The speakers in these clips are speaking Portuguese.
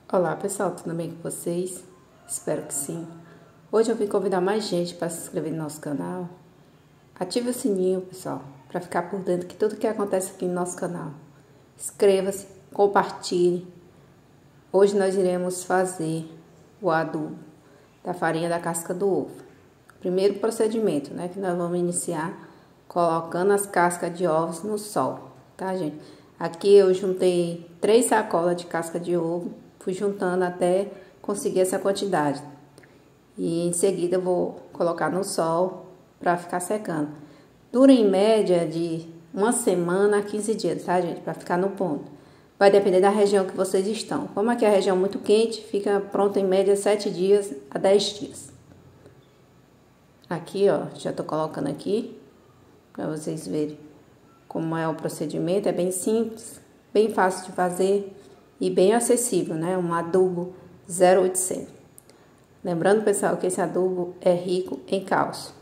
Olá pessoal, tudo bem com vocês? Espero que sim. Hoje eu vim convidar mais gente para se inscrever no nosso canal. Ative o sininho, pessoal, para ficar por dentro de tudo que acontece aqui no nosso canal. Inscreva-se, compartilhe. Hoje nós iremos fazer o adubo da farinha da casca do ovo. Primeiro procedimento, que nós vamos iniciar colocando as cascas de ovos no sol, tá, gente? Aqui eu juntei 3 sacolas de casca de ovo. Fui juntando até conseguir essa quantidade. E em seguida eu vou colocar no sol para ficar secando. Dura em média de 1 semana a 15 dias, tá, gente? Para ficar no ponto. Vai depender da região que vocês estão. Como aqui é a região muito quente, fica pronto em média 7 dias a 10 dias. Aqui, ó, já tô colocando aqui para vocês verem como é o procedimento. É bem simples, bem fácil de fazer. E bem acessível, um adubo 0800. Lembrando, pessoal, que esse adubo é rico em cálcio.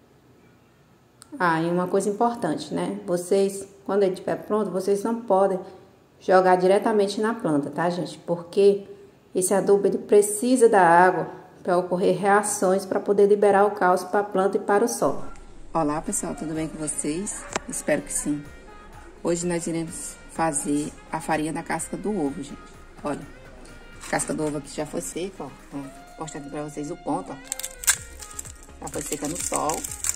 E uma coisa importante, vocês, quando ele estiver pronto, vocês não podem jogar diretamente na planta, tá, gente? Porque esse adubo, ele precisa da água para ocorrer reações para poder liberar o cálcio para a planta e para o solo. Olá, pessoal, tudo bem com vocês? Espero que sim. Hoje nós iremos fazer a farinha da casca do ovo, gente. Olha, a casca do ovo aqui já foi seca, ó. Vou mostrar aqui pra vocês o ponto, ó. Já foi seca no sol.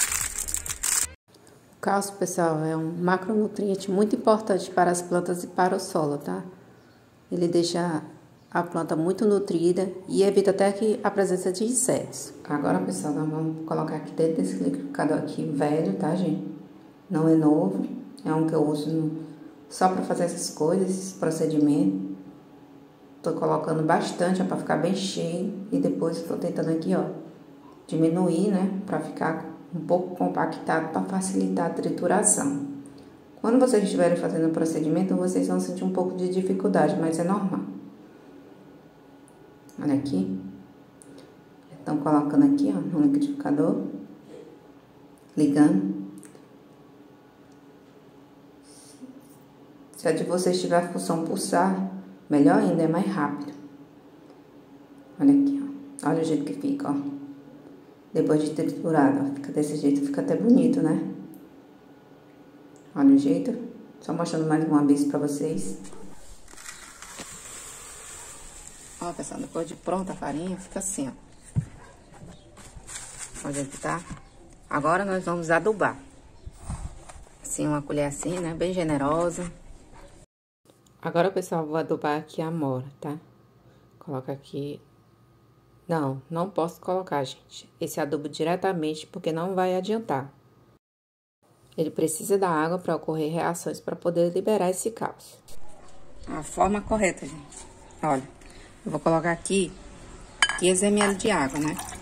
O cálcio, pessoal, é um macronutriente muito importante para as plantas e para o solo, tá? Ele deixa a planta muito nutrida e evita até que a presença de insetos. Agora, pessoal, nós vamos colocar aqui dentro desse liquidificador aqui velho, tá, gente? Não é novo, é um que eu uso só para fazer essas coisas, esses procedimentos. Tô colocando bastante, para ficar bem cheio. E depois tô tentando aqui, ó, diminuir, para ficar um pouco compactado, para facilitar a trituração. Quando vocês estiverem fazendo o procedimento, vocês vão sentir um pouco de dificuldade, mas é normal. Olha aqui. Estão colocando aqui, ó, no liquidificador. Ligando. Se a de vocês tiver a função pulsar, melhor ainda, é mais rápido. Olha aqui, ó. Olha o jeito que fica, ó. Depois de triturado, ó. Fica desse jeito, fica até bonito, Olha o jeito. Só mostrando mais uma vez pra vocês. Ó, pessoal, depois de pronta a farinha, fica assim, ó. Olha o jeito que tá. Agora nós vamos adubar. Assim, uma colher assim, bem generosa. Agora, pessoal, vou adubar aqui a amora, tá? Coloca aqui. Não posso colocar, gente, esse adubo diretamente, porque não vai adiantar. Ele precisa da água para ocorrer reações, para poder liberar esse cálcio. A forma correta, gente. Olha, eu vou colocar aqui 15 ml de água,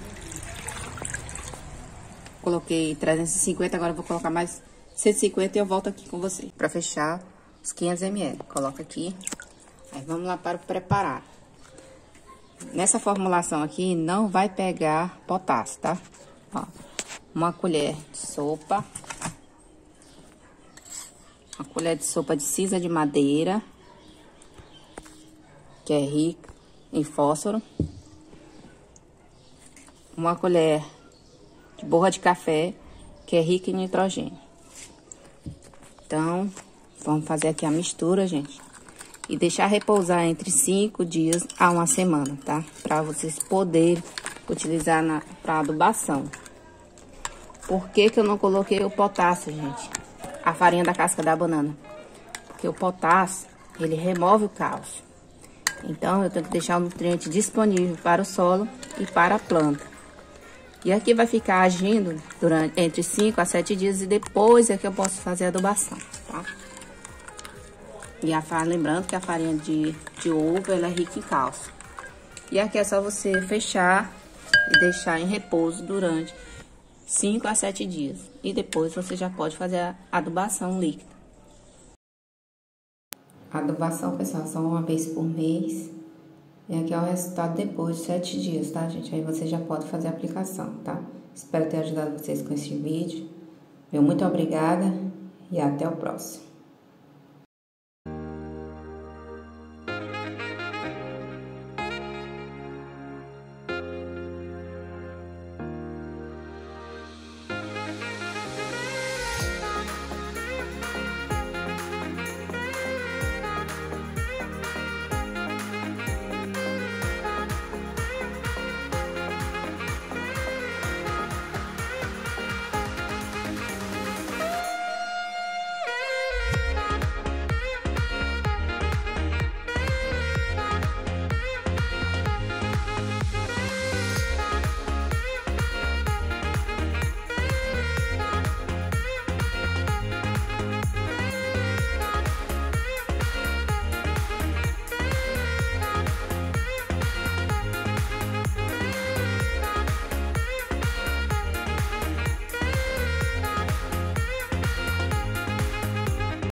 Coloquei 350, agora eu vou colocar mais 150 e eu volto aqui com vocês para fechar os 500 ml. Coloca aqui. Aí vamos lá para o preparar. Nessa formulação aqui não vai pegar potássio, tá? Ó, uma colher de sopa. Uma colher de sopa de cisa de madeira, que é rica em fósforo. Uma colher de borra de café, que é rica em nitrogênio. Então, vamos fazer aqui a mistura, gente. E deixar repousar entre 5 dias a 1 semana, tá? Pra vocês poderem utilizar pra adubação. Por que que eu não coloquei o potássio, gente? A farinha da casca da banana. Porque o potássio, ele remove o cálcio. Então, eu tenho que deixar o nutriente disponível para o solo e para a planta. E aqui vai ficar agindo entre 5 a 7 dias e depois é que eu posso fazer a adubação, tá? E lembrando que a farinha de ovo, ela é rica em cálcio. E aqui é só você fechar e deixar em repouso durante 5 a 7 dias. E depois você já pode fazer a adubação líquida. A adubação, pessoal, só uma vez por mês. E aqui é o resultado depois de 7 dias, tá, gente? Aí você já pode fazer a aplicação, tá? Espero ter ajudado vocês com esse vídeo. Muito obrigada e até o próximo.